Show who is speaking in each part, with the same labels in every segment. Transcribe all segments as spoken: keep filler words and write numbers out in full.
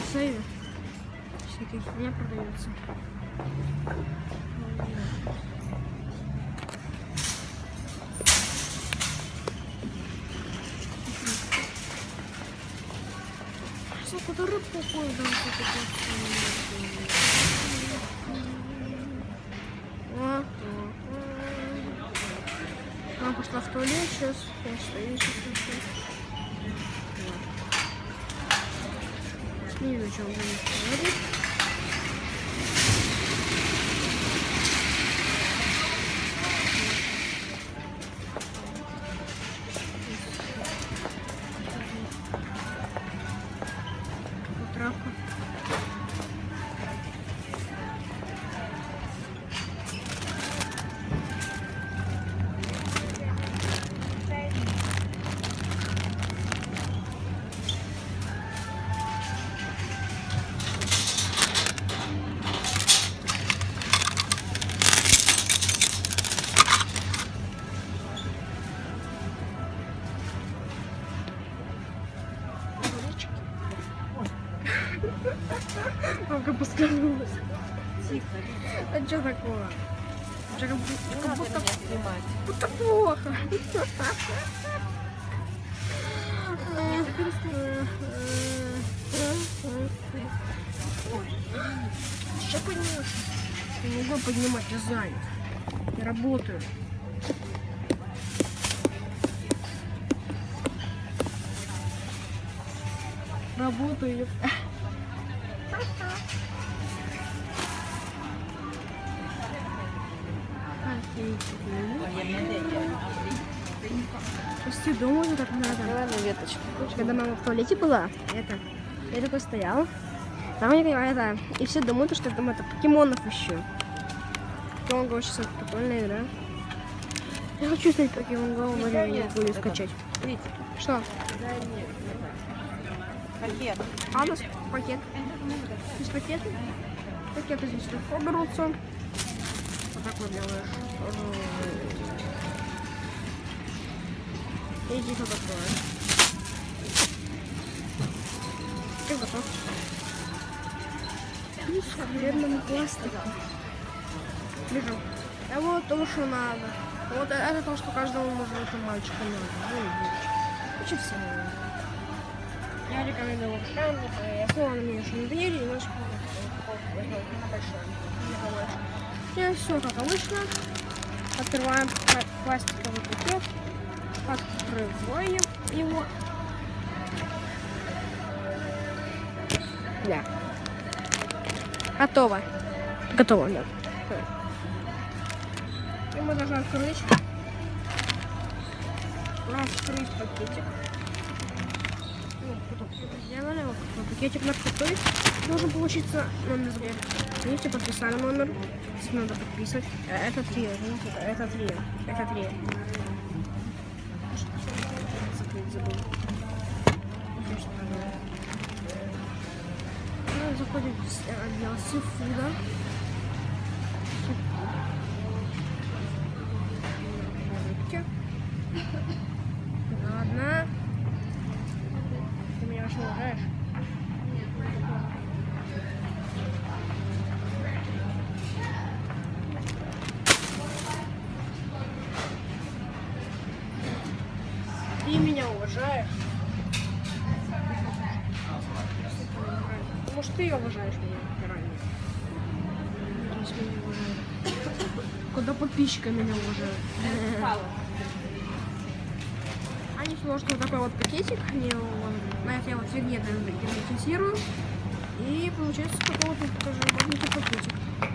Speaker 1: сейве. Всякие фигня продается. Сколько-то рыбку ходит, да, вот. Она пошла в туалет, сейчас я стою, сейчас не вижу, что он будет говорить. Травка. Мамка поскользнулась.
Speaker 2: Тихо.
Speaker 1: А что такое? Уже как будто, как будто,
Speaker 2: снимать.
Speaker 1: будто плохо. Что поднимешь? Я не могу поднимать, я занят. Я работаю. Работаю. Пусти дома не так надо.
Speaker 2: Давай на веточку.
Speaker 1: Когда мама в туалете была, это, я такой стоял. Там я это, и все думают, что там это покемонов еще. Покемон Го сейчас это прикольная игра. Я хочу снять Покемон Го, но я не буду скачать.
Speaker 2: Видите?
Speaker 1: Что?
Speaker 2: Да нет. Пакет.
Speaker 1: А у нас пакет. Здесь пакеты. Пакеты здесь легко берутся. Вот так вот делаешь. И здесь вот такое. И готов. И с вредным пластиком. Лежу. А вот то, что надо. Вот это то, что каждому мужику мальчику надо. Ну и девочке. Очень все надо. Я рекомендую вот камни, я снова на меня не двери, немножко на большой. И все как обычно. Открываем пластиковый пакет, открываем его. Да. Готово. Готово, да. И мы должны открыть. Раскрыть пакетик. Сделали вот такой пакетик наркотой. Должен получиться номер. Видите, подписали номер. Здесь надо подписывать. Это три. Видите, это три. Это три. Закрыть забыл. Заходим в отдел сифуда. Ладно. Ты меня вообще уважаешь? Ты меня уважаешь? Может, ты уважаешь меня ранее? Если меня уважаешь. Когда подписчика меня уважают. Они сложат вот такой вот пакетик. Они на этой вот фигне герметизирую. И получается такой вот, покажу, маленький пакетик.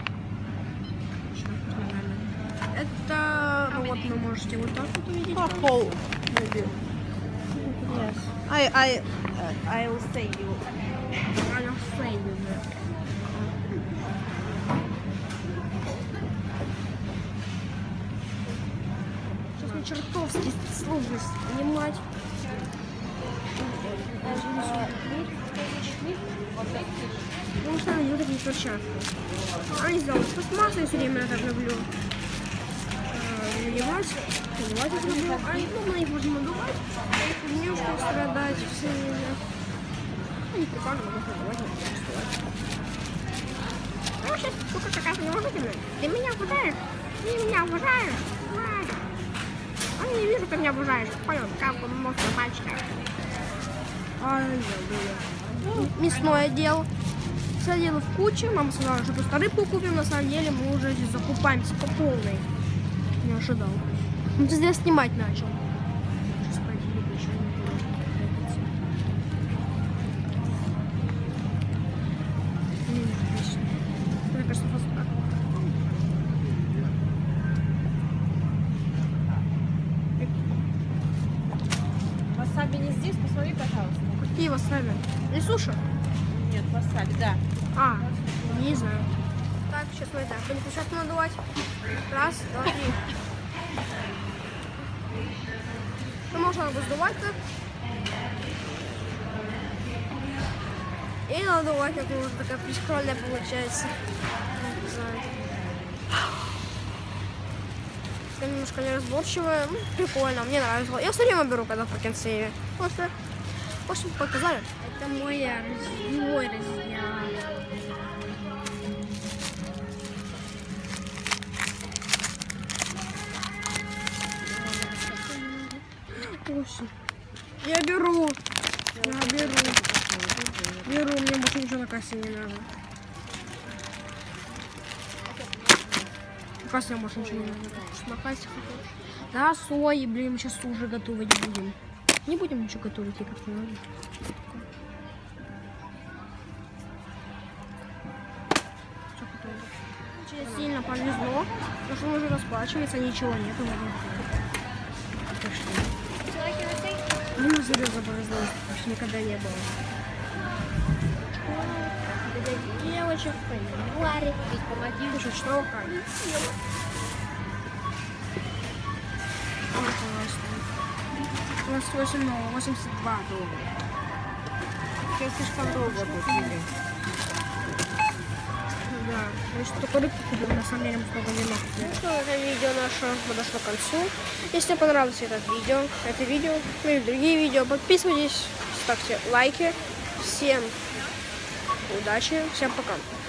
Speaker 1: Это, ну вот, вы можете вот так вот увидеть.
Speaker 2: По пол. Yes. I, I, uh, I will say you.
Speaker 1: I will say you. Сейчас мне чертовски сложно снимать. Потому что они вот такие перчатки. Они сделаны с пластмассой, я все время так люблю. Надевать, надевать их люблю. А ну, на них можно надувать, а их немножко страдать все время. Не прикольно, можно давать, не чувствовать. Ну, сейчас штука какая-то неуважительная. Ты меня уважаешь? Ты меня уважаешь? Уважаешь. А я не вижу, как меня уважаешь. Понял, как бы можно мальчика. А, я забыла. Мясное дело. Садила в кучу. Мама сказала, что просто рыбку купим. На самом деле мы уже здесь закупаемся по полной. Не ожидал. Он здесь снимать начал. Сейчас пойдем, еще не было. Не вижу здесь. Мне кажется, фаст-трак.
Speaker 2: Васаби не здесь, посмотри, пожалуйста.
Speaker 1: Какие васаби? Не суши?
Speaker 2: Нет, васаби, да.
Speaker 1: А, не знаю. Так, сейчас мы так, будем сейчас надувать. Раз, два, три. Ну, можно сдувать-то. И надувать, это уже такая прикольная получается. Не знаю. Такая немножко неразборчивая. Ну, прикольно, мне нравится. Я все время беру, когда в конце. Просто, в общем, показали. Это мой, раз... мой разъяр. Я беру. Я беру. Беру, мне больше ничего на кассе не надо. На кассе больше ничего не надо. На кассе хотел. Да, сои, блин, мы сейчас уже готовить будем. Не будем ничего готовить, я как-то надо. Все готово. Очень сильно повезло, потому что он уже расплачивается, ничего нет. Ну, серьезно повезло, что никогда не было. Девочек, Варя, ведь помоги, уже что ходить. двадцать восемь, восемьдесят два доллара.
Speaker 2: Сейчас слишком долго купили.
Speaker 1: Да, мы что только рыбку купили, на самом деле мы столько не можем. Ну что, это видео наше подошло к концу. Если вам понравилось это видео, это видео, ну и другие видео, подписывайтесь, ставьте лайки. Всем удачи, всем пока.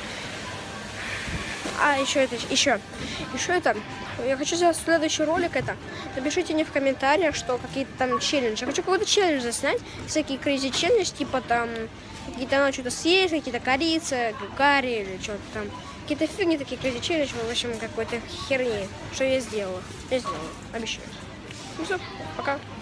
Speaker 1: А, еще это, еще, еще это, я хочу сделать следующий ролик, это, напишите мне в комментариях, что какие-то там челленджи, я хочу какой-то челлендж заснять, всякие crazy челлендж, типа там, какие-то надо что-то съесть, какие-то корицы, карри или что-то там, какие-то фигни такие crazy челлендж, в общем, какой-то херни, что я сделала, я сделала, обещаю. Ну все, пока.